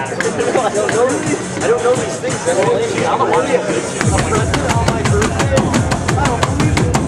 don't know these things. I'm a president on my birthday. I don't believe it.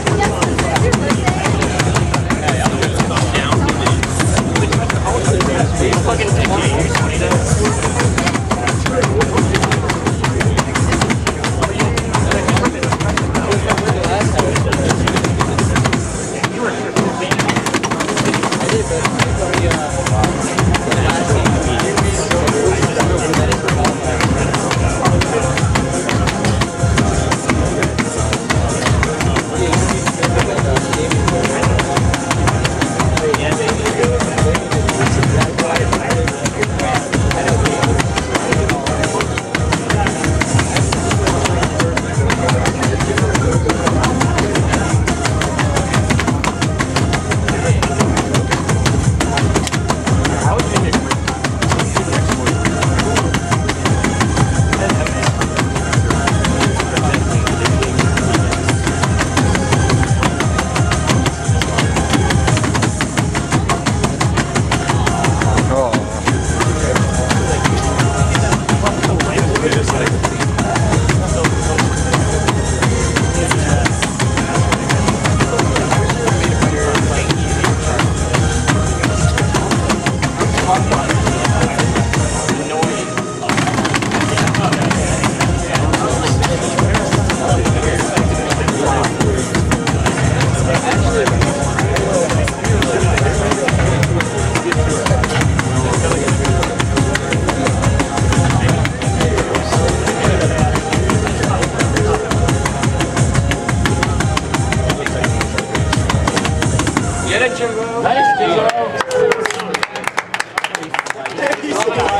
Nice, Jimbo.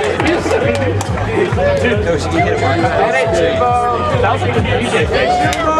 Dude, no, she can hit it. That ain't Jimbo. That was like the DJ.